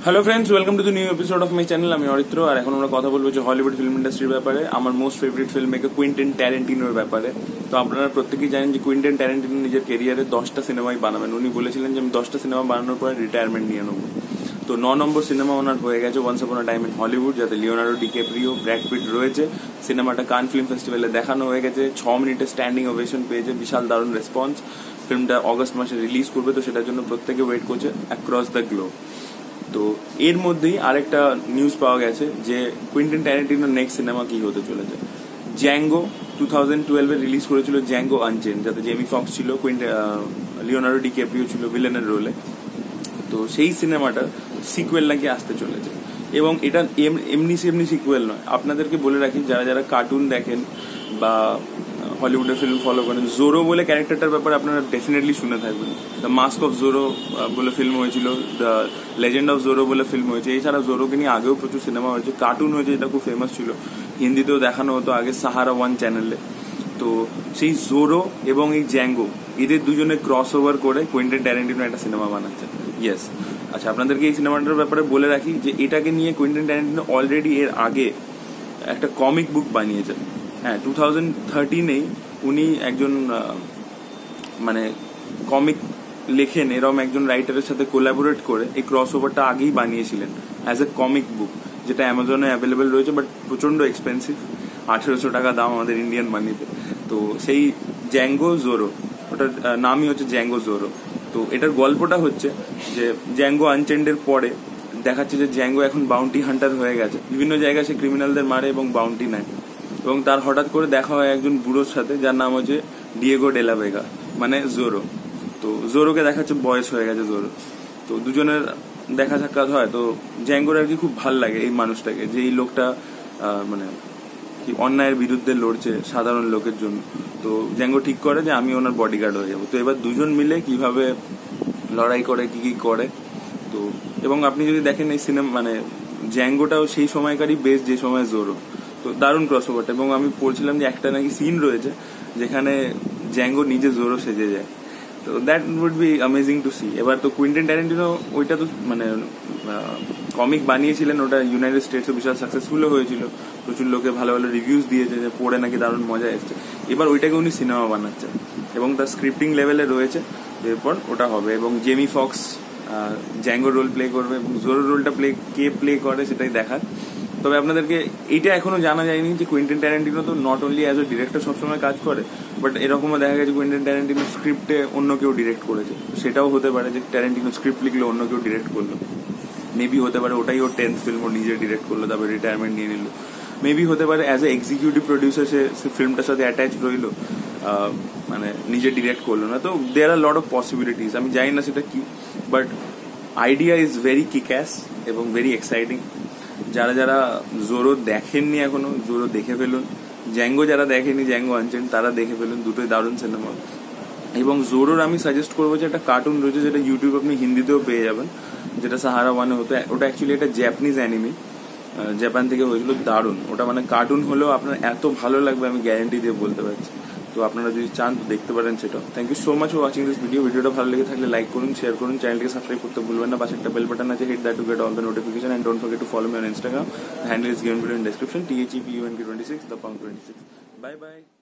Hello friends, welcome to the new episode of my channel. আমি অরিত্র, আর এখন আমরা কথা বলবো যে হলিউড ফিল্ম ইন্ডাস্ট্রির ব্যাপারে, আমার most favourite film maker Quentin ট্যারেন্টিনোর ব্যাপারে। তো আপনারা প্রত্যেকেই জানেন যে কুইন্টেন ট্যারেন্টিনো নিজের কেরিয়ারে 10টা সিনেমাই বানাবেন। উনি বলেছিলেন যে আমি 10টা সিনেমা বানানোর পরে রিটায়ারমেন্ট নিয়ে নেবো। তো 9 নম্বর সিনেমা ওনার হয়ে গেছে once upon a time in Hollywood, যাতে লিওনার্ডো ডিক্যাপ্রিও, ব্র্যাড পিট রয়েছে। সিনেমাটা কান ফিল্ম ফেস্টিভ্যালে দেখানো হয়ে গেছে, 6 মিনিটের স্ট্যান্ডিং ওভেশন পেয়েছে, বিশাল দারুণ রেসপন্স। ফিল্মটা অগস্ট মাসে রিলিজ করবে, তো সেটার জন্য প্রত্যেকে ওয়েট করছে অ্যাক্রস দ্য গ্লোব। তো এর মধ্যেই আরেকটা নিউজ পাওয়া গেছে যে কুইন্টেন ট্যারেন্টিনোর নেক্সট সিনেমা কি হতে চলেছে। জ্যাঙ্গো 2012-এ রিলিজ করেছিল জ্যাঙ্গো আনচেন, যাতে জেমি ফক্স ছিল, লিওনার্ডো ডিক্যাপ্রিও ছিল ভিলেনের রোলে। তো সেই সিনেমাটার সিকুয়েল নাকি আসতে চলেছে, এবং এটা এমনি সিকুয়েল নয়। আপনাদেরকে বলে রাখি, যারা যারা কার্টুন দেখেন বা হলিউডের ফিল্ম ফলো করেন, জোরো বলে ক্যারেক্টারটার ব্যাপারে আপনারা ডেফিনেটলি শুনে থাকবেন। দ্য মাস্ক অফ জোরো বলে ফিল্ম হয়েছিল, দ্য লেজেন্ড অফ জোরো বলে ফিল্ম হয়েছে। এছাড়া জোরোকে নিয়ে আগেও প্রচুর সিনেমা হয়েছে, কার্টুন হয়েছে, যেটা খুব ফেমাস ছিল, হিন্দিতেও দেখানো হতো আগে সাহারা 1 চ্যানেলে। তো সেই জোরো এবং এই জ্যাঙ্গো, এদের দুজনে ক্রস ওভার করে কুইন্টেন ট্যারেন্টিনো একটা সিনেমা বানাচ্ছে। ইয়েস। আচ্ছা, আপনাদেরকে এই সিনেমাটার ব্যাপারে বলে রাখি যে এটাকে নিয়ে কুইন্টেন ট্যারেন্টিনো অলরেডি এর আগে একটা কমিক বুক বানিয়েছেন। হ্যাঁ, 2013-এই উনি একজন মানে কমিক লেখেন এরম একজন রাইটারের সাথে কোলাবোরেট করে এই ক্রস ওভারটা আগেই বানিয়েছিলেন অ্যাজ এ কমিক বুক, যেটা অ্যামাজনে অ্যাভেলেবেল রয়েছে, বাট প্রচন্ড এক্সপেন্সিভ, 1800 টাকা দাম আমাদের ইন্ডিয়ান মানিতে। তো সেই জ্যাঙ্গো জোরো, ওটার নামই হচ্ছে জ্যাঙ্গো জোরো। তো এটার গল্পটা হচ্ছে যে জ্যাঙ্গো আনচেন্ডের পরে দেখাচ্ছে যে জ্যাঙ্গো এখন বাউন্টি হান্টার হয়ে গেছে, বিভিন্ন জায়গায় সে ক্রিমিনালদের মারে এবং বাউন্টি নেয়। এবং তার হঠাৎ করে দেখা হয় একজন বুড়োর সাথে, যার নাম হচ্ছে ডিয়েগো ডেলা ভেগা, মানে জোরো। তো জোরোকে দেখাচ্ছে বয়স হয়ে গেছে জোরো। তো দুজনের দেখা সাক্ষাৎ হয়। তো জ্যাঙ্গোর আর কি খুব ভাল লাগে এই মানুষটাকে, যে এই লোকটা মানে কি অন্যায়ের বিরুদ্ধে লড়ছে সাধারণ লোকের জন্য। তো জ্যাঙ্গো ঠিক করে যে আমি ওনার বডিগার্ড হয়ে যাবো। তো এবার দুজন মিলে কিভাবে লড়াই করে, কি করে। তো এবং আপনি যদি দেখেন এই সিনেমা, মানে জ্যাঙ্গোটাও সেই সময়কারই বেস্ট যে সময় জোরো। তো দারুণ ক্রস ওভারটা। এবং আমি পড়ছিলাম যে একটা নাকি সিন রয়েছে যেখানে জ্যাঙ্গো নিজে জোরো সেজে যায়। তো that would be amazing to see. এবার তো কুইন্টেন ট্যারেন্টিনো ওইটা তো মানে কমিক বানিয়েছিলেন, ওটা ইউনাইটেড স্টেটসে বিশাল সাকসেসফুলও হয়েছিল, প্রচুর লোকে ভালো ভালো রিভিউজ দিয়েছে, যে পড়ে নাকি দারুণ মজা এসছে। এবার ওইটাকে উনি সিনেমা বানাচ্ছেন এবং তার স্ক্রিপ্টিং লেভেলে রয়েছে, এরপর ওটা হবে। এবং Jamie Foxx Django role play করবে, এবং জোরো রোলটা কে প্লে করে সেটাই দেখার। তবে আপনাদেরকে এইটা এখনো জানা যায়নি যে কুইন্টেন ট্যারেন্টিনো তো not only as a director সবসময় কাজ করে, বাট এরকমও দেখা গেছে কুইন্টেন ট্যারেন্টিনো স্ক্রিপ্টে অন্য কেউ ডিরেক্ট করেছে। সেটাও হতে পারে যে ট্যারেন্টিনো স্ক্রিপ্ট লিখলো, অন্য কেউ ডিরেক্ট করলো। মেবি হতে পারে ওটাই ওর 10th ফিল্ম, ও নিজে ডিরেক্ট করলো, তারপরে রিটায়ারমেন্ট নিয়ে নিল। মেবি হতে পারে অ্যাজ এ এক্সিকিউটিভ প্রডিউসার সে ফিল্মটার সাথে অ্যাটাচ রইল, মানে নিজে ডিরেক্ট করলো না। তো দেয়ার আর লট অফ পসিবিলিটিস, আমি জানি না সেটা কি, but idea is very kick-ass এবং ভেরি এক্সাইটিং। যারা যারা জোরো দেখেননি এখনো, জোরো দেখে ফেলুন। জ্যাঙ্গো যারা দেখেনি, জ্যাঙ্গো আনচেন, তারা দেখে ফেলুন, দুটোই দারুণ সিনেমা। এবং জোরোর আমি সাজেস্ট করবো যে একটা কার্টুন রয়েছে, যেটা ইউটিউব আপনি হিন্দিতেও পেয়ে যাবেন, যেটা সাহারা 1-এ হতো। ওটা অ্যাকচুয়ালি একটা জ্যাপানিজ অ্যানিমি, জাপান থেকে হয়েছিল, দারুণ। ওটা মানে কার্টুন হলেও আপনার এত ভালো লাগবে আমি গ্যারেন্টি দিয়ে বলতে পারছি। তো আপনারা যদি চান তো দেখতে পারেন সেটা। Thank you so much for watching this video. ভিডিওটা ভালো লেগে থাকলে লাইক করুন, শেয়ার করুন, চ্যানেলটিকে সাবস্ক্রাইব করতে ভুলবেন না। পাশে একটা বেল বাটন আছে, hit that to get all the notification, and don't forget to follow me on Instagram. The handle is given below in description, THEPUNK26, the punk 26. Bye bye.